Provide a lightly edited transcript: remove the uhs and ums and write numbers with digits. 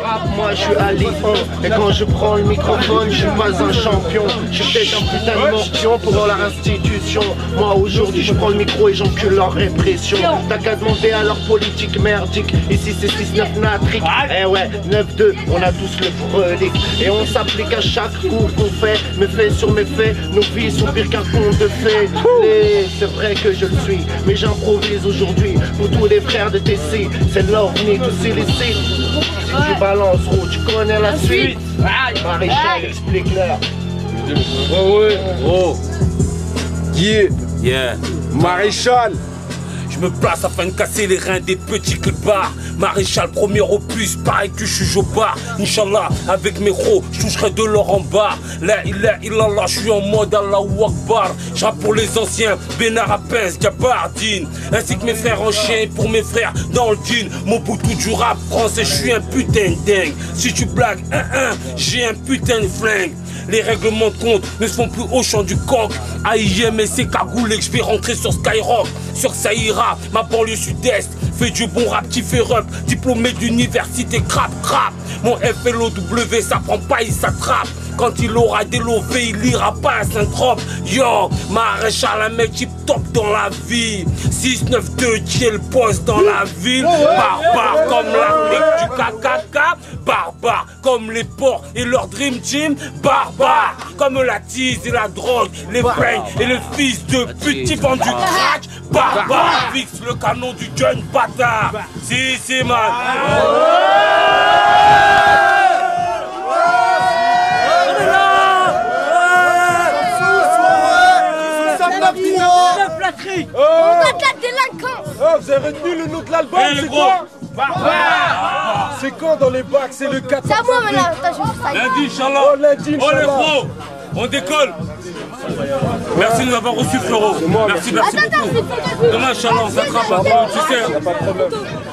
rap, moi je suis à Lyon. Et quand je prends le microphone, je suis pas un champion. Je suis peut-être un putain de morpion pour leur institution. Moi aujourd'hui je prends le micro et j'encule leur répression. T'as qu'à demander à leur politique merdique. Ici c'est 6-9 natrique. Eh ouais, 9-2, on a tous le frelic. Et on s'applique à chaque coup qu'on fait. Mes faits sur mes faits, nos vies sont pires qu'un conte de fées. C'est vrai que je le suis, mais j'improvise aujourd'hui. Pour tous les frères de TC, c'est l'orni de CLC. Si tu balances, gros, tu connais la suite. Maréchal, explique-leur. Ouais. Oh. Yeah. Maréchal. Je me place afin de casser les reins des petits clébards. Maréchal, premier opus, pareil que je suis Jobard. Inch'Allah, avec mes gros, je toucherai de l'or en bas. La ilaha illallah, je suis en mode Allahu Akbar. Je rappe pour les anciens, Benar Apens, Gabardine. Ainsi que mes frères en chien et pour mes frères dans le jean. Mobutu du rap français, je suis un putain de dingue. Si tu blagues, j'ai un putain de flingue. Les règlements de compte ne se font plus au champ du coq. AIM et c'est cagoulé que je vais rentrer sur Skyrock. Sur ça ira, ma banlieue sud-est. Fait du bon rap, qui fait rap. Diplômé d'université, crap. Mon FLOW, ça prend pas, il s'attrape. Quand il aura délové, il ira pas à Saint-Trope. Yo, Maréchal, un mec tip top dans la vie. 692 qui est le boss dans la ville. Barbare comme l'Afrique du KKK. Barbare comme les porcs et leur Dream Team. Barbare comme la tease et la drogue. Les brains et le fils de pute qui vendent du crack. Barbare fixe le canon du jeune bâtard. Si, man. On va de la délinquance. Oh, vous avez retenu le nom de l'album, c'est quoi? C'est quand dans les bacs? C'est le 4 C'est à moi maintenant. Attends, je fais ça. Lundi, Inch'Allah. Oh, lundi, Oh les Inch'Allah. pros, on décolle. Merci de nous avoir reçus, frérot. Merci Attends, beaucoup. c'est Demain, Inch'Allah, on s'attrape. Tu sais. Pas de problème.